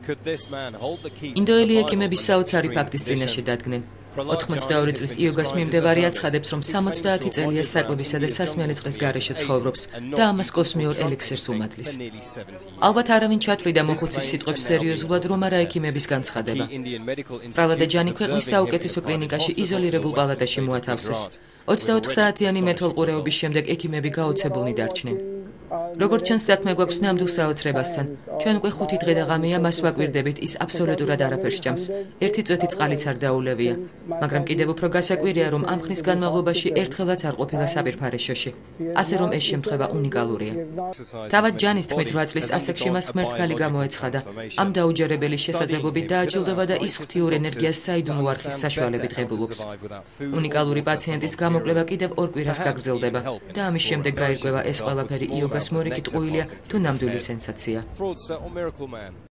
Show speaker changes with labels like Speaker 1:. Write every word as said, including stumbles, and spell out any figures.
Speaker 1: ინდოელი ექიმების საოცარი ფაქტის წინაშე დადგნენ. ოთხმოცდაორი წლის იოგას მიმდევარი აცხადებს, რომ სამოცდაათი წელია საკვებისა და სასმელი წყლის გარეშე ცხოვრობს და ამას კოსმიურ ელიქსირს უმატლის. ალბათ არავინ ჩათვლიდა მოხუცის სიტყვებს სერიოზულად, რომ არა ექიმების განცხადება. პრალადაჯანი ქვეყნის საუკეთესო კლინიკაში იზოლირებულ პალატაში მოათავსეს. ოცდაოთხ საათიანი მეთვალყურეობის შემდეგ ექიმები გაოცებულნი დარჩნენ. როგორც ჩანს, საქმე გვაქვს ნამდვილ საოცრებასთან. ჩვენ უკვე ხუთი დღე და ღამეა მას ვაკვირდებით, ის აბსოლუტურად არაფერს ჭამს. ერთი წვეთი წყალიც არ დაულევია. მაგრამ კიდევ უფრო გასაკვირია, რომ ამ ხნის განმავლობაში ერთხელაც არ ყოფილა საპირფარეშოში. ასე რომ ეს შემთხვევა უნიკალურია. თავად ჯანის თქმით, რვა წლის ასაკში მას ღმერთქალი გამოეცხადა. ამ დაუჯერებელი შესაძლებლობით დააჯილდოვა და ის ღვთიურ ენერგიას საიდუმლო არხის საშუალებით ღებულობს. უნიკალური პაციენტის გამოკვლევა კიდევ ორ კვირას გაგრძელდება და ამის შემდეგ გაირკვევა ეს ყველაფერი იოგას მორიგი ტყუილია თუ ნამდვილი სენსაცია.